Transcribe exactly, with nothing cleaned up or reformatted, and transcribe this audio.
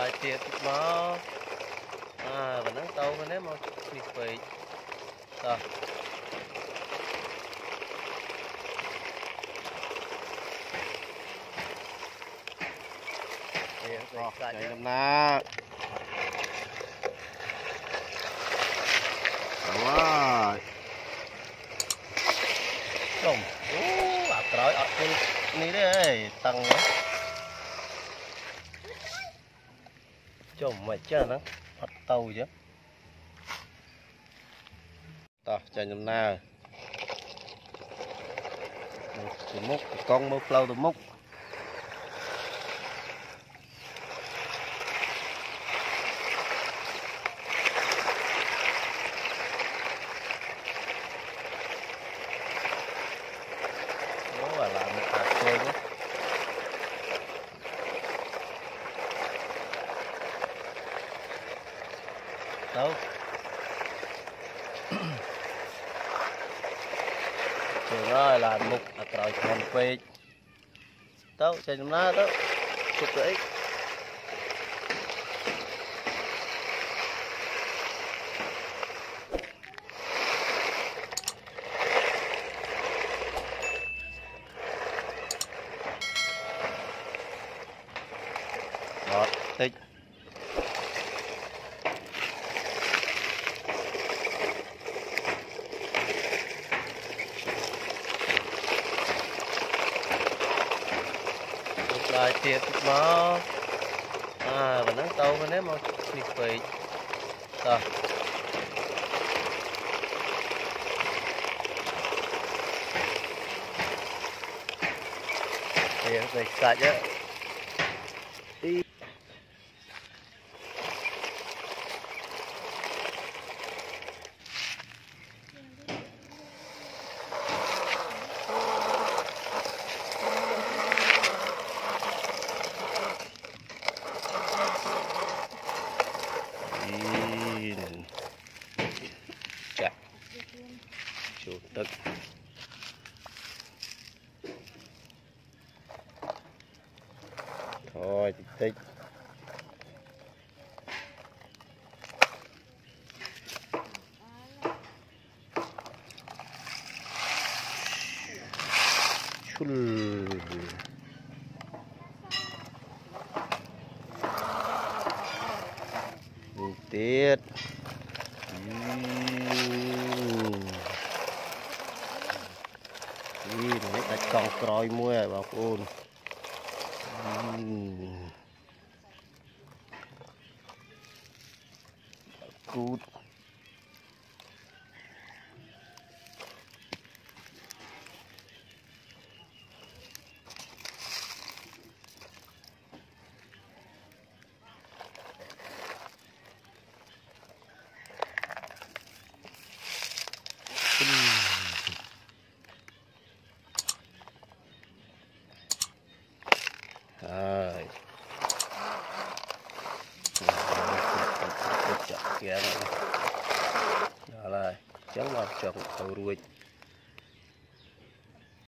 lại tiệt máu à và nắng tàu cái nếp mà bị phơi rồi chạy làm na rồi chồng ô áp trời áp trên ní đấy tăng đó chồng mày chơi nó áp tàu chứ tao chạy làm na từ múc con múc lâu từ múc đâu trường ơi là mục ở trời còn quê đâu chạy chúng ta đâu chụp đấy đó tích lại tiệt máu à và nắng tàu cái nếp mà bị phơi rồi thì phải sạch á đi chủ tịch thôi tích tích chul tiết đi để ta con còi mua bà con cút rồi kia đó là chấm vào chọn tàu ruồi